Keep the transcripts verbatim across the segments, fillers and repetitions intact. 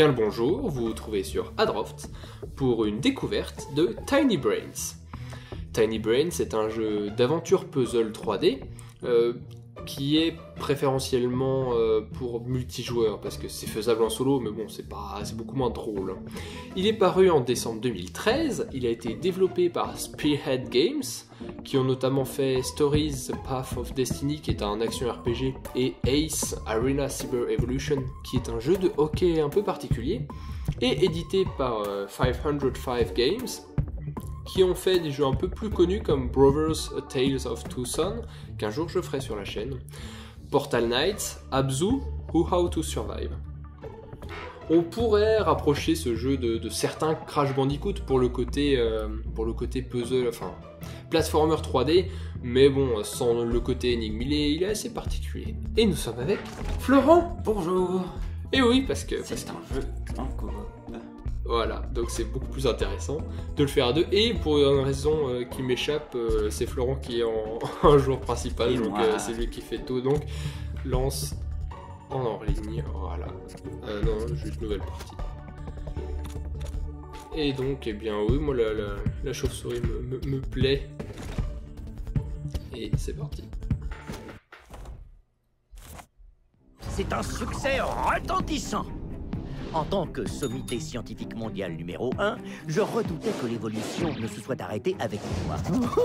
bien le bonjour, vous vous trouvez sur Adroft pour une découverte de Tiny Brains. Tiny Brains est un jeu d'aventure puzzle trois D euh, qui est préférentiellement euh, pour multijoueur parce que c'est faisable en solo, mais bon, c'est pas, c'est beaucoup moins drôle. Il est paru en décembre deux mille treize, il a été développé par Spearhead Games, qui ont notamment fait Stories The Path of Destiny, qui est un action R P G, et Ace Arena Cyber Evolution, qui est un jeu de hockey un peu particulier, et édité par euh, cinq cent cinq Games, qui ont fait des jeux un peu plus connus comme Brothers A Tales of Two Sons, qu'un jour je ferai sur la chaîne, Portal Knights, Abzu ou How to Survive. On pourrait rapprocher ce jeu de, de certains Crash Bandicoot pour le côté, euh, pour le côté puzzle, enfin platformer trois D, mais bon, sans le côté énigme, il est, il est assez particulier. Et nous sommes avec Florent. Bonjour. Et oui, parce que c'est un jeu en coop. Voilà, donc c'est beaucoup plus intéressant de le faire à deux. Et pour une raison euh, qui m'échappe, euh, c'est Florent qui est en, en joueur principal, Et donc moi. euh, c'est lui qui fait tout. Donc lance en hors ligne, voilà. Euh, non, juste nouvelle partie. Et donc, eh bien oui, moi la, la, la chauve-souris me, me, me plaît. Et c'est parti. C'est un succès retentissant. En tant que sommité scientifique mondial numéro un, je redoutais que l'évolution ne se soit arrêtée avec moi.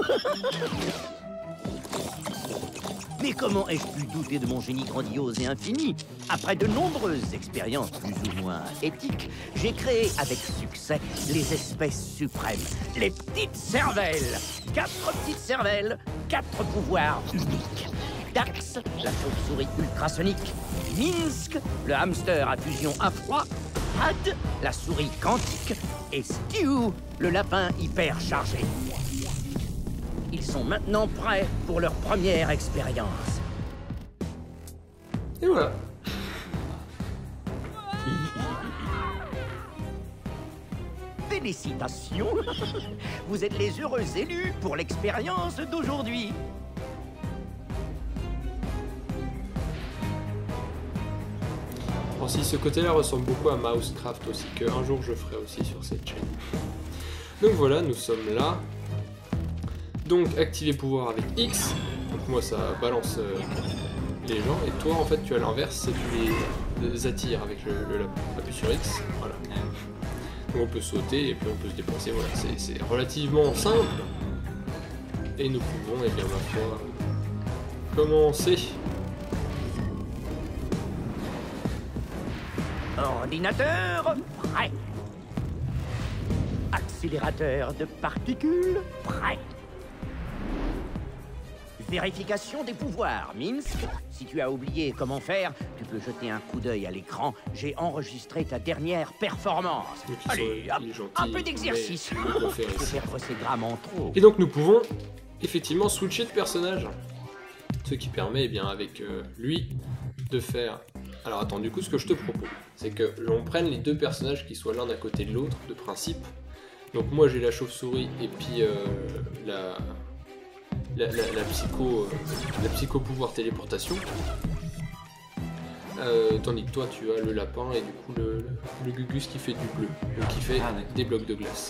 Mais comment ai-je pu douter de mon génie grandiose et infini? Après de nombreuses expériences plus ou moins éthiques, j'ai créé avec succès les espèces suprêmes, les petites cervelles. Quatre petites cervelles, quatre pouvoirs uniques. Dax, la chauve-souris ultrasonique. Minsk, le hamster à fusion à froid. Had, la souris quantique. Et Stew, le lapin hyper chargé. Ils sont maintenant prêts pour leur première expérience. Et voilà. Félicitations. Vous êtes les heureux élus pour l'expérience d'aujourd'hui. Bon, si ce côté-là ressemble beaucoup à Mousecraft aussi, qu'un jour je ferai aussi sur cette chaîne. Donc voilà, nous sommes là. Donc activer pouvoir avec X, donc moi ça balance euh, les gens, et toi en fait tu as l'inverse, c'est tu les, les attires avec le, le lapin. Appuie sur X, voilà. Donc on peut sauter et puis on peut se déplacer, voilà, c'est relativement simple. Et nous pouvons, et bien ma foi, commencer. Ordinateur, prêt. Accélérateur de particules, prêt. Vérification des pouvoirs, Minsk. Si tu as oublié comment faire, tu peux jeter un coup d'œil à l'écran. J'ai enregistré ta dernière performance. Allez, hop, un peu d'exercice. Faut faire ces grammes en trop. Et donc nous pouvons effectivement switcher de personnage. Ce qui permet, eh bien, avec euh, lui, de faire... Alors attends, du coup, ce que je te propose, c'est que l'on prenne les deux personnages qui soient l'un à côté de l'autre, de principe. Donc moi, j'ai la chauve-souris et puis euh, la... La, la, la psycho, euh, la psycho pouvoir téléportation, euh, tandis que toi tu as le lapin et du coup le, le, le Gugus qui fait du bleu, donc qui fait ah, des blocs de glace.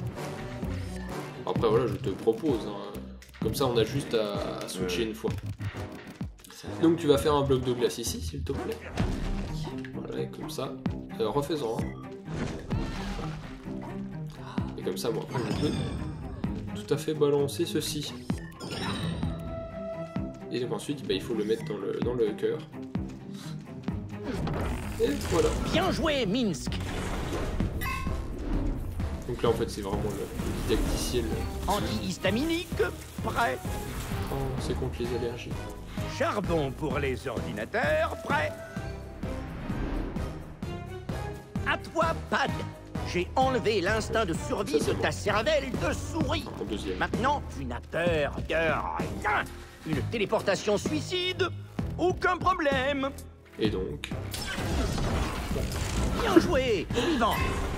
Après voilà, je te propose, hein. Comme ça on a juste à, à switcher une fois. Donc tu vas faire un bloc de glace ici s'il te plaît. Voilà, et comme ça, euh, refais-en un. Et comme ça moi après je peux tout à fait balancer ceci. Et donc ensuite, bah, il faut le mettre dans le, dans le cœur. Et voilà. Bien joué, Minsk. Donc là, en fait, c'est vraiment le didacticiel. Antihistaminique, prêt. Oh, c'est contre les allergies. Charbon pour les ordinateurs, prêt. À toi, Pad. J'ai enlevé l'instinct de survie de ta cervelle de souris. Maintenant, tu n'as peur de rien. Une téléportation suicide, aucun problème. Et donc... Bien joué, suivant.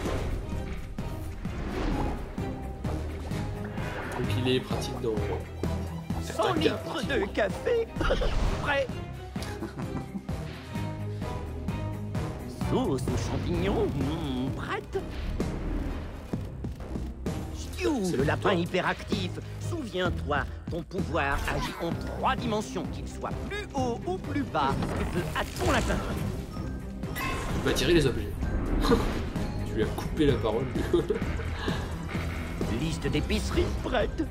Donc il est pratique dans... cent litres de café. Prêt. sauce aux champignons, mmh, prête. Stew, le lapin hyperactif. Souviens-toi, ton pouvoir agit en trois dimensions, qu'il soit plus haut ou plus bas. Tu peux à ton lapin. Tu peux attirer les objets. Tu lui as coupé la parole. Liste d'épicerie prête.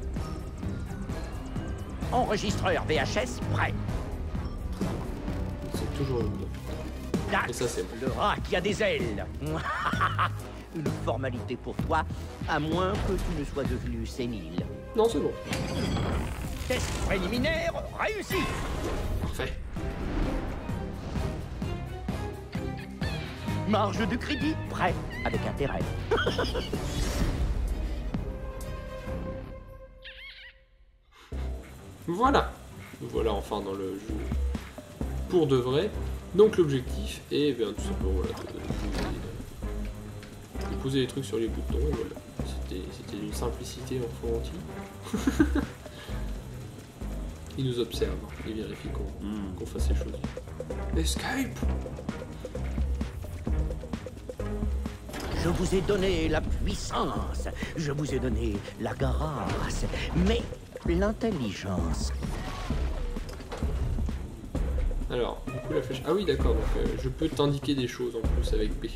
Enregistreur V H S prêt. C'est toujours une. Dax, Et ça, c'est bon. le rat qui a des ailes. Une formalité pour toi, à moins que tu ne sois devenu sénile. Non, c'est bon. Test préliminaire réussi. Parfait. Marge de crédit prêt, avec intérêt. Voilà. Nous voilà enfin dans le jeu pour de vrai. Donc l'objectif est bien tout simplement voilà, de, poser, de poser les trucs sur les boutons. Voilà. C'était d'une simplicité enfantine. Il nous observe, il vérifie qu'on Mm. qu'on fasse les choses. Escape. Je vous ai donné la puissance, je vous ai donné la grâce, mais l'intelligence. Alors, du coup la flèche. Ah oui d'accord, donc euh, je peux t'indiquer des choses en plus avec B.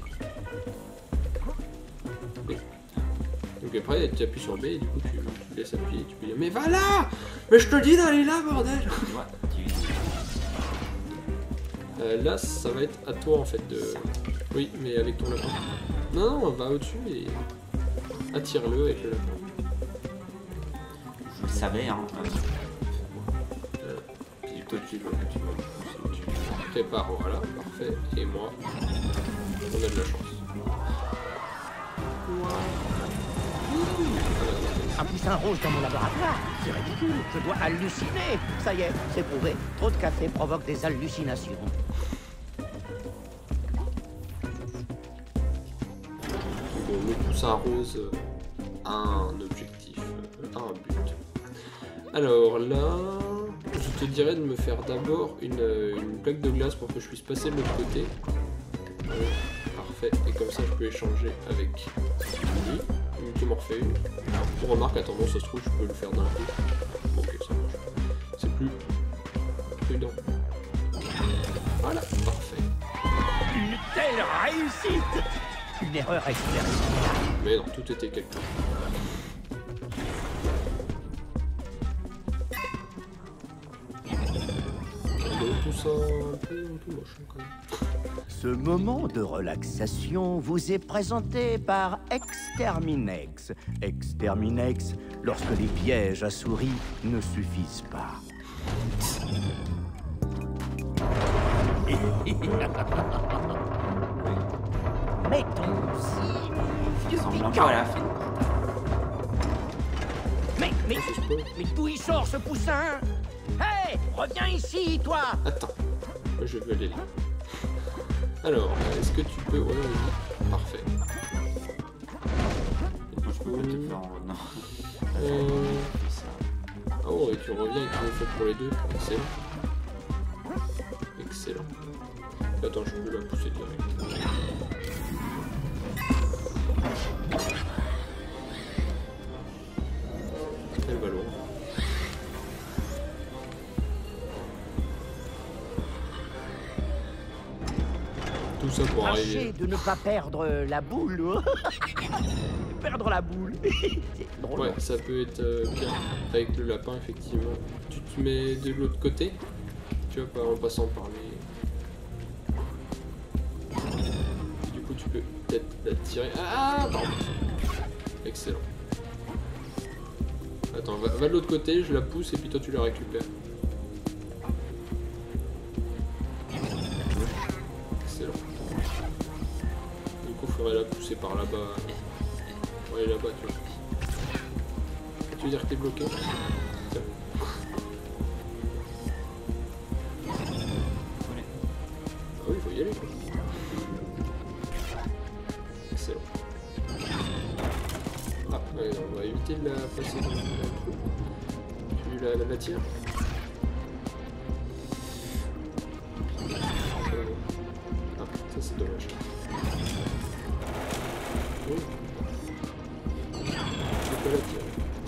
B. Donc après tu appuies sur B et du coup tu, tu laisses appuyer, tu peux dire mais va là. Mais je te dis d'aller là bordel. Ouais, tu... Euh, là, ça va être à toi en fait de. Oui, mais avec ton lapin. Non, non, va au-dessus et attire-le avec le lapin. Je le savais, hein. Euh, puis toi, tu le tu le pousses au-dessus. Prépare, voilà, parfait. Et moi, on a de la chance. Un poussin rose dans mon laboratoire, c'est ridicule, je dois halluciner. Ça y est, c'est prouvé, trop de café provoque des hallucinations. Bon, le poussin rose a un objectif, a un but. Alors là, je te dirais de me faire d'abord une, une plaque de glace pour que je puisse passer de l'autre côté. Euh, parfait, et comme ça je peux échanger avec lui. Tu m'en refais une. On remarque, attends, bon, ça se trouve, je peux le faire d'un coup. Ok, ça marche. C'est plus prudent. Voilà, parfait. Une telle réussite. Une erreur expérimentale. Mais non, tout était calculé. Tout ça un peu, un peu moche quand même. Ce moment de relaxation vous est présenté par Exterminex. Exterminex, lorsque les pièges à souris ne suffisent pas. Mais ton si vieux Ressemble un peu piquant. à la fin. Mais, mais, mais d'où il sort ce poussin? Hé, reviens ici, toi. Attends, moi je veux aller là. Alors, est-ce que tu peux... Ouais, vas-y. Parfait. Moi, je peux pas te faire en... Non. Euh... Fais ça. Oh, et tu reviens et tu le fais pour les deux. Excellent. Excellent. Attends, je peux la pousser direct. Elle va loin. Tout ça pour Tâchez arriver. de ne pas perdre la boule. Perdre la boule. C'est drôle. Ouais, ça peut être euh, bien avec le lapin, effectivement. Tu te mets de l'autre côté, tu vois, pas en passant par les. Du coup, tu peux peut-être la tirer. Ah, pardon. Excellent. Attends, va, va de l'autre côté, je la pousse et puis toi tu la récupères. Excellent. Du coup, il faudrait la pousser par là-bas. Pour aller là-bas, tu vois. Tu veux dire que t'es bloqué? Tiens. Ah oui, il faut y aller, quoi. Excellent. Ah, ouais, on va éviter de la passer dans le trou. Tu la, la, la tires? Euh, Ah, ça c'est dommage.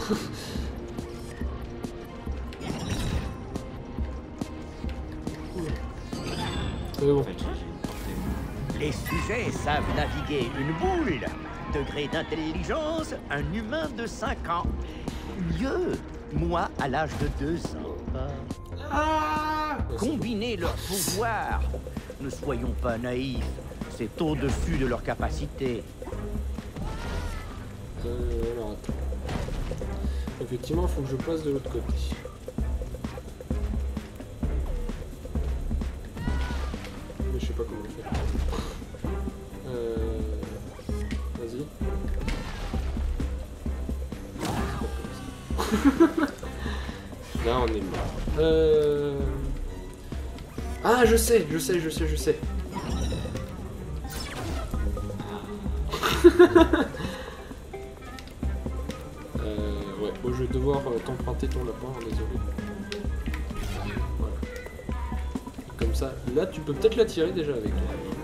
C'est bon. En fait, j'ai j'ai porté mon- Les sujets savent naviguer une boule. Degré d'intelligence, un humain de cinq ans. Mieux, moi à l'âge de deux ans. Ah Combiner leurs pouvoirs. Ne soyons pas naïfs. C'est au-dessus de leurs capacités. Euh, alors attends. Effectivement, il faut que je passe de l'autre côté. Mais je sais pas comment le faire. Euh... Vas-y. C'est pas comme ça. Là, on est mort. Euh... Ah, je sais, je sais, je sais, je sais. Euh, ouais, bon, je vais devoir euh, t'emprunter ton lapin, hein, désolé. Voilà. Comme ça, là tu peux peut-être la tirer déjà avec toi.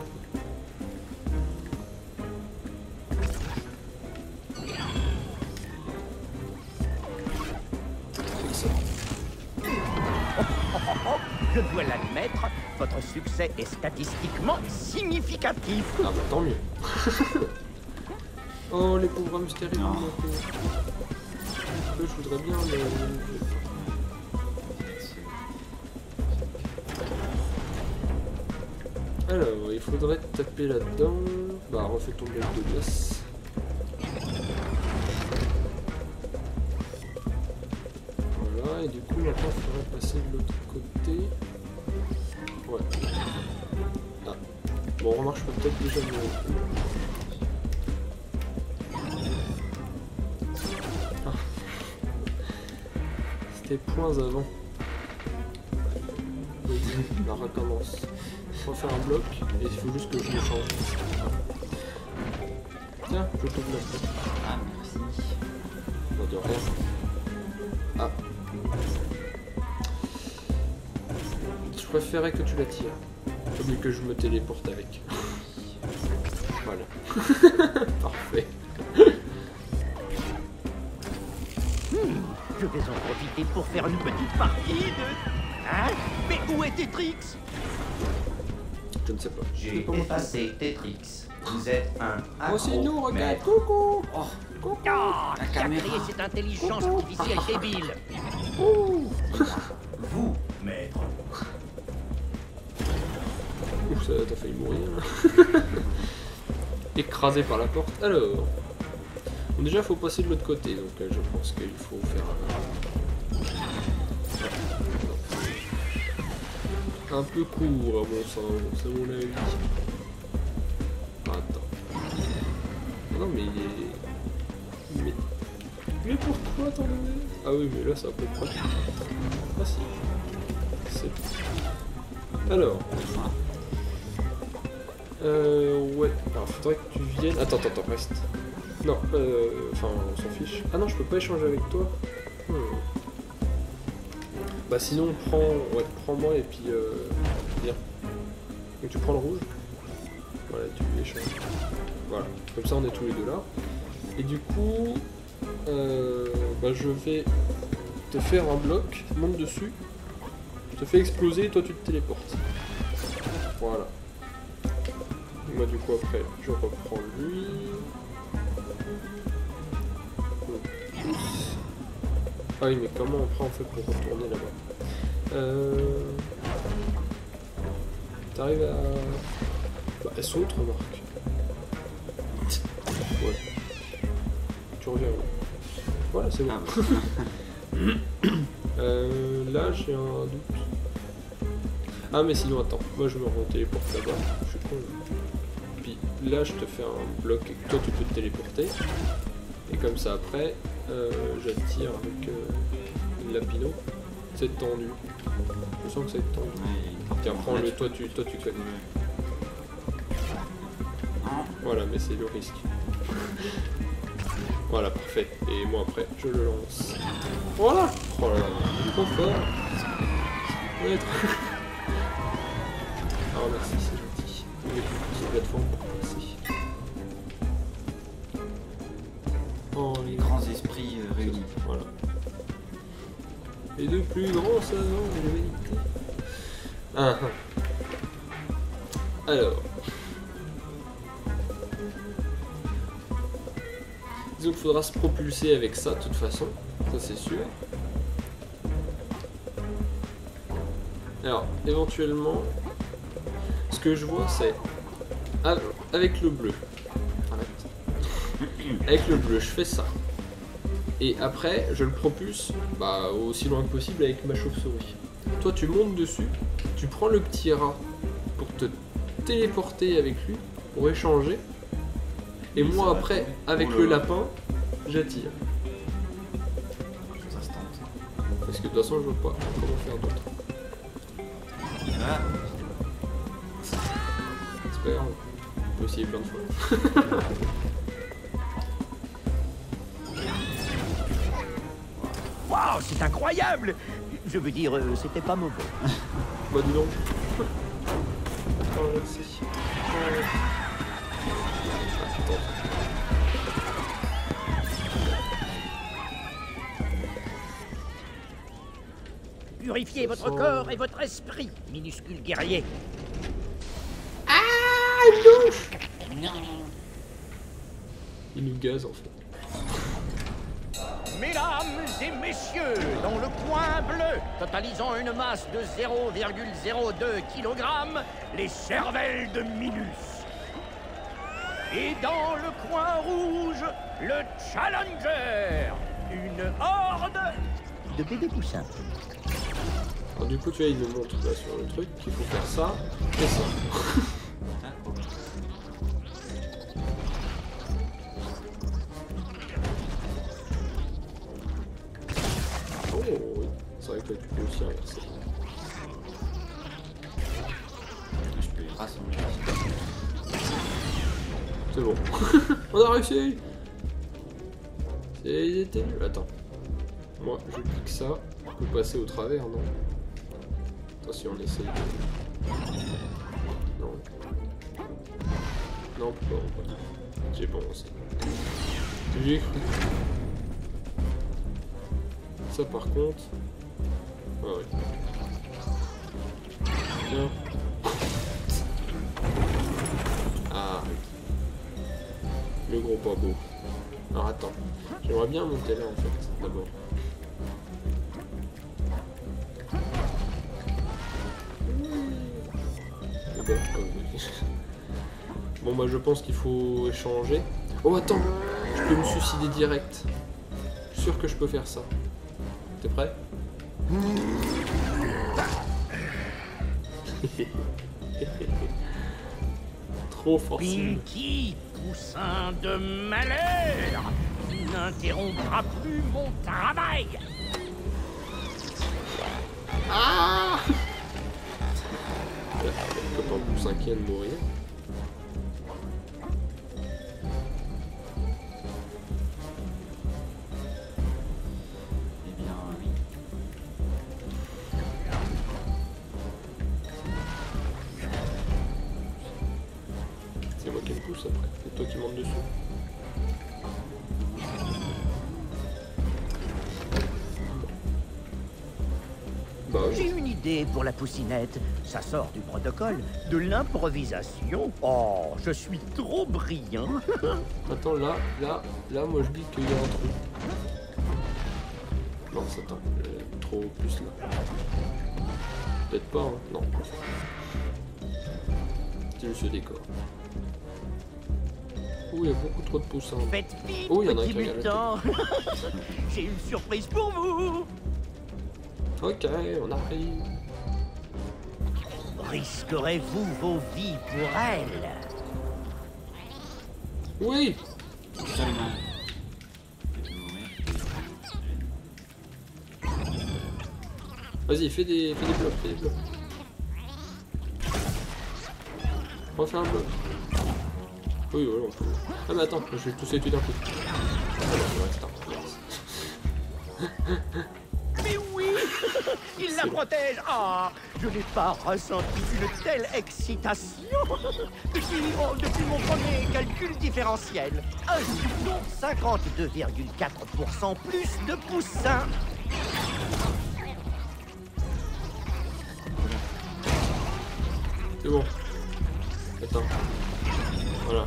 Comme ça. Je dois l'admettre, votre succès est statistiquement significatif. Ah bah tant mieux. Oh les pauvres hamsters, ils Non. vont manquer. Je voudrais bien mais... Alors, il faudrait taper là-dedans. Bah, refais ton bloc de glace. Voilà, et du coup, maintenant, il faudrait passer de l'autre côté. Ouais. Ah. Bon, remarque, je peux peut-être déjà me... Ah. C'était points avant. Vas-y, on recommence. On va faire un bloc et il faut juste que je le change. Tiens, je t'ouvre la porte. Ah, merci. Bon, de rien. Ah. Je préférais que tu la tires. Au lieu que je me téléporte avec. Voilà. Parfait. Hmm, je vais en profiter pour faire une petite partie de... Hein? Mais où est Tetrix? Je ne sais pas. Je sais J'ai pas moi. effacé Tetrix. Vous êtes un Oh, c'est nous, accro, regarde. maître. Coucou. Oh, Coucou. Ah, La qui a caméra. créé cette intelligence artificielle débile? Ouh. vous, maître. Ouh, ça t'as failli mourir. là. Écrasé par la porte. Alors. Bon, déjà, faut passer de l'autre côté. Donc, euh, je pense qu'il faut faire un... un peu court, à mon sens. C'est mon avis. Ah, attends. Non, mais il est. Mais. Mais pourquoi t'en donner? Ah oui, mais là, c'est à peu près. Ah si. C'est. Alors. Euh. Ouais. Alors, faudrait que tu viennes. Attends, attends, attends, reste. Non, euh. Enfin, on s'en fiche. Ah non, je peux pas échanger avec toi. Hmm. Bah, sinon, prends. Ouais, prends-moi et puis. Euh... Viens. Donc, tu prends le rouge. Voilà, tu échanges. Voilà. Comme ça, on est tous les deux là. Et du coup. Euh. Bah, je vais te faire un bloc. Monte dessus. Je te fais exploser et toi, tu te téléportes. Voilà. Moi du coup après je reprends lui. Ah oui mais comment après on fait pour retourner là-bas? Euh... T'arrives à... Bah elle saute remarque. Ouais. Tu reviens là. Voilà c'est bon. Ah, bah. euh, là j'ai un doute. Ah mais sinon attends, moi je me téléporte là-bas, je suis con. Puis là je te fais un bloc et toi tu peux te téléporter. Et comme ça après, euh, j'attire avec euh, une lapino. C'est tendu. Je sens que c'est tendu. Ouais, Tiens, là, prends-le, tu toi peux- tu, toi tu connais. Non, Voilà, mais c'est le risque. Voilà, parfait. Et moi après, je le lance. Voilà. Oh là là, il est trop fort. Ouais, trop- Ah merci, c'est gentil. Il est plus petite plateforme pour passer. Oh, les grands esprits euh, réunis. Ouais. Voilà. Et de plus grands savants de l'humanité. Ah, ah. Alors. Disons qu'il faudra se propulser avec ça, de toute façon. Ça, c'est sûr. Alors, éventuellement, ce que je vois, c'est avec le bleu. Arrête. Avec le bleu, je fais ça. Et après, je le propulse bah, aussi loin que possible avec ma chauve-souris. Toi, tu montes dessus, tu prends le petit rat pour te téléporter avec lui, pour échanger. Et Oui, moi, ça va, après, oui. avec Oh là le là. lapin, j'attire. Ça se tente. Parce que de toute façon, je vois pas comment faire d'autre. Ah, C'est pas grave. On peut essayer plein de fois. Waouh, c'est incroyable! Je veux dire, euh, c'était pas mauvais. Bah dis donc. Oh, merci. Oh. Ah, attends. Purifiez votre sent- corps et votre esprit, minuscule guerrier. Il nous gaze en fait. Mesdames et messieurs, dans le coin bleu, totalisant une masse de zéro virgule zéro deux kilogrammes, les cervelles de Minus. Et dans le coin rouge, le Challenger, une horde de bébés poussins. Alors du coup tu vois il nous montre là sur le truc qu'il faut faire ça et ça. Oh oui, c'est vrai que là, tu peux aussi inverser. je peux les rassembler. C'est bon. On a réussi. C'était nul. Attends. Moi je clique ça. On peut passer au travers, non? Attention, on essaye de... Non. Non, on peut pas, on peut pas. J'ai bon aussi. J'ai cru. Ça par contre... Ah ouais. Tiens. Ah. Le gros pas beau. Alors attends. J'aimerais bien monter là en fait, d'abord. Bon bah je pense qu'il faut échanger. Oh attends, je peux me suicider direct. Je suis sûr que je peux faire ça. T'es prêt? Trop forcé. Pinky, poussin de malheur, tu n'interrompras plus mon travail. Ah Copain poussin qui vient de mourir. Eh bien, oui. C'est moi qui me pousse après. C'est toi qui montes dessus. Bah oui. J'ai une idée pour la poussinette. Ça sort du protocole, de l'improvisation. Oh, je suis trop brillant. Attends, là, là, là, moi je dis qu'il y a un trou. Non, ça attends, euh, trop plus là. Peut-être pas, hein. Non. C'est juste le décor. Ouh, il y a beaucoup trop de poussins. Faites vite, Oh, il y en a un petit qui regarde mutant. J'ai une surprise pour vous. Ok, on arrive. Risquerez-vous vos vies pour elle? Oui. Absolument. Je vais mourir. Vas-y, fais des, fais des blocs, fais des blocs. On va faire un bloc. Oui, voilà, on peut. Ah, mais attends, je vais tous les tuer d'un coup. Ah, non, il reste un. Mais oui, Il la protège. Ah, je n'ai pas ressenti une telle excitation depuis, oh, depuis mon premier calcul différentiel. Ajoutons cinquante-deux virgule quatre pour cent plus de poussins. C'est bon. Attends. Voilà.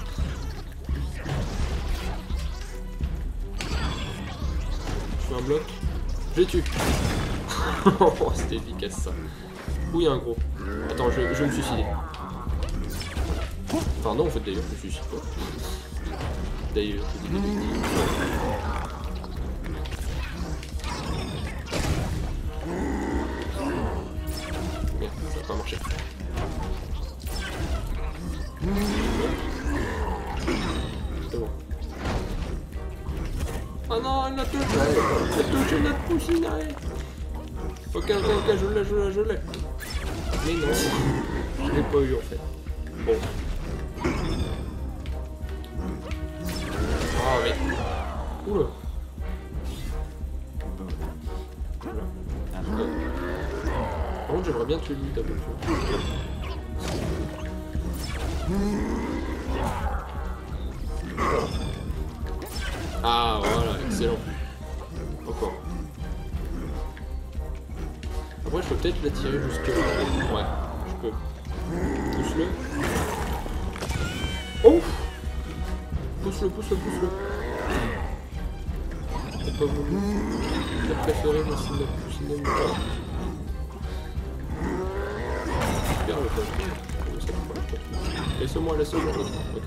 Je fais un bloc. Je les tue. Oh, c'était efficace ça. Où il y a un gros. Attends, je, je vais me suicider. Enfin non, en fait d'ailleurs, je me suicide pas. D'ailleurs, je dis des bêtises. Merde, ça va pas marcher. C'est bon. Oh non, elle l'a touché. Elle a touché notre poussinet. Ok, ok, ok, je l'ai, je l'ai, je l'ai. Mais non, je l'ai pas eu en fait. Bon. Ah mais... Oula. Voilà. Euh. Par contre, j'aimerais bien tuer lui d'abord. Ah voilà, excellent. Encore. Après je peux peut-être l'attirer jusque là. Ouais, je peux. Pousse-le. Oh, pousse-le, pousse-le, pousse-le. T'as pas voulu. T'as préféré moi c'est notre poussiner mais pas. Super le pote. Laisse-moi, laisse-moi. Ok.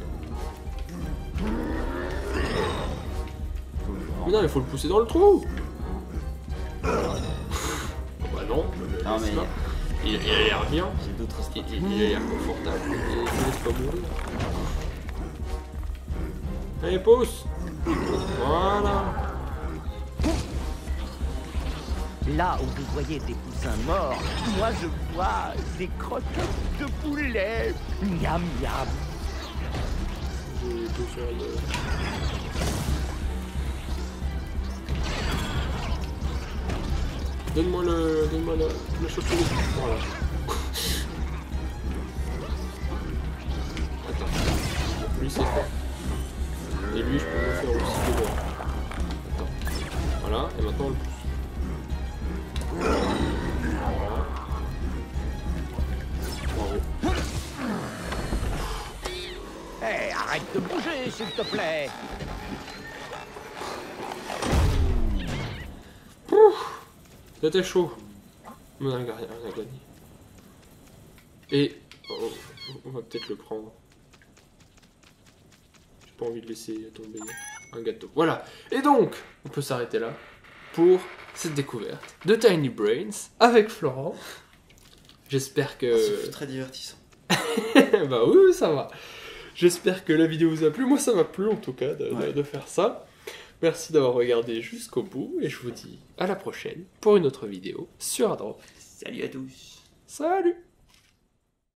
Mais non, il faut le pousser dans le trou. Oh bah non, le Non, mais- pas. Il, il a l'air bien. J'ai d'autres Il, stratégies. il, il a l'air confortable. Il ne laisse pas mourir. Allez, pousse. Voilà. Là où vous voyez des poussins morts, moi je vois des croquettes de poulet. Miam miam. J'ai besoin de... Donne-moi le... Donne-moi la... la chaussure. Voilà. Attends. Lui c'est fait. Et lui je peux le faire aussi devant. Attends. Voilà, et maintenant on le pousse. Voilà. Bravo. Hé, arrête de bouger, s'il te plaît. C'était chaud. Mais on a rien à gagner. Et oh, on va peut-être le prendre. J'ai pas envie de laisser tomber un gâteau. Voilà. Et donc, on peut s'arrêter là pour cette découverte de Tiny Brains avec Florent. J'espère que... C'est très divertissant. Bah oui, oui, ça va. J'espère que la vidéo vous a plu. Moi, ça m'a plu en tout cas de, Ouais. de, de faire ça. Merci d'avoir regardé jusqu'au bout et je vous dis à la prochaine pour une autre vidéo sur Adrop. Salut à tous. Salut!